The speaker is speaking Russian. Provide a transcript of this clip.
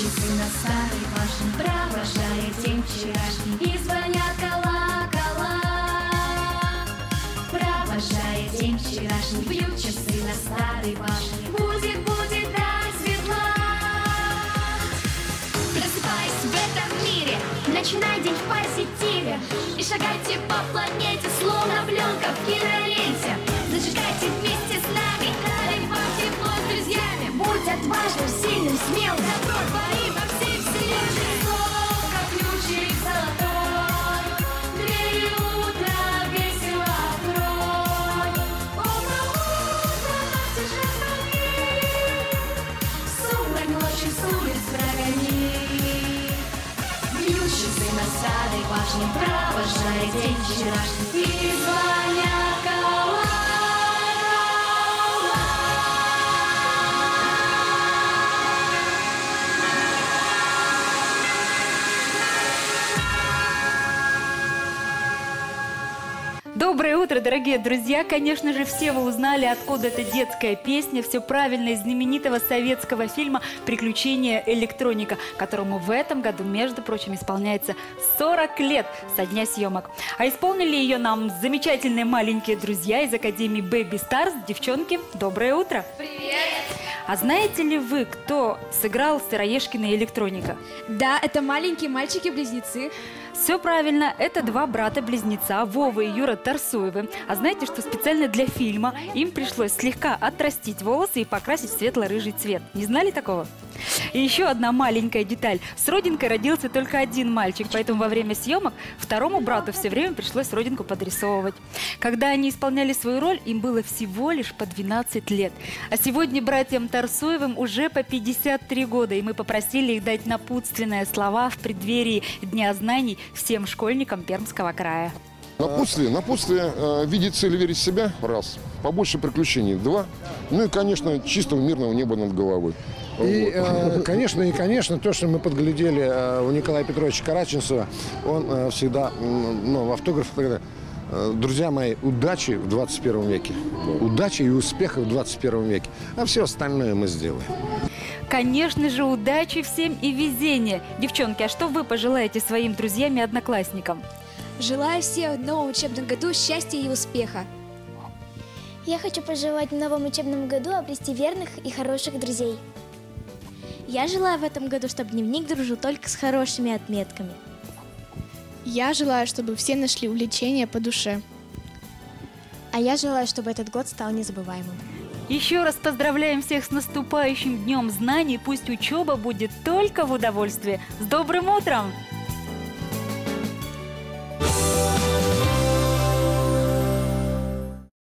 часы на старой башне провожает день вчерашний, и звонят колокола. Провожает день вчерашний, бьют часы на старой башне. Будет, будет рассветло. Просыпаясь в этом мире, начинай день в позитиве и шагайте по планете, словно пленка в киноленте. Зажигайте вместе с нами, дарим вам тепло с друзьями. Будь отважным, сильным, смелым, добро твори во всей вселенной. Слов, как ключик золотой, двери утра весело открой. Утро, утро, настежь огни, сумрак ночи с улиц прогони. Бьют часы на старой башне, провожая день вчерашний, и звонят колокола. Доброе утро, дорогие друзья! Конечно же, все вы узнали, откуда эта детская песня. Все правильно, из знаменитого советского фильма «Приключения электроника», которому в этом году, между прочим, исполняется 40 лет со дня съемок. А исполнили ее нам замечательные маленькие друзья из Академии Baby Stars. Девчонки, доброе утро! Привет! А знаете ли вы, кто сыграл Сыроежкина электроника? Да, это маленькие мальчики-близнецы. Все правильно, это два брата-близнеца, Вова и Юра Тарсуевы. А знаете, что специально для фильма им пришлось слегка отрастить волосы и покрасить в светло-рыжий цвет? Не знали такого? И еще одна маленькая деталь. С родинкой родился только один мальчик, поэтому во время съемок второму брату все время пришлось родинку подрисовывать. Когда они исполняли свою роль, им было всего лишь по 12 лет. А сегодня братьям Тарсуевым уже по 53 года, и мы попросили их дать напутственные слова в преддверии Дня знаний всем школьникам Пермского края. Напутствие, видеть цель и верить в себя, раз. Побольше приключений, два. Ну и, конечно, чистого мирного неба над головой. И, конечно, то, что мы подглядели у Николая Петровича Караченцева, он всегда, в автографах говорит: друзья мои, удачи в 21 веке. Удачи и успехов в 21 веке. А все остальное мы сделаем. Конечно же, удачи всем и везения. Девчонки, а что вы пожелаете своим друзьям и одноклассникам? Желаю всем в новом учебном году счастья и успеха. Я хочу пожелать в новом учебном году обрести верных и хороших друзей. Я желаю в этом году, чтобы дневник дружил только с хорошими отметками. Я желаю, чтобы все нашли увлечение по душе. А я желаю, чтобы этот год стал незабываемым. Еще раз поздравляем всех с наступающим Днем знаний. Пусть учеба будет только в удовольствие. С добрым утром!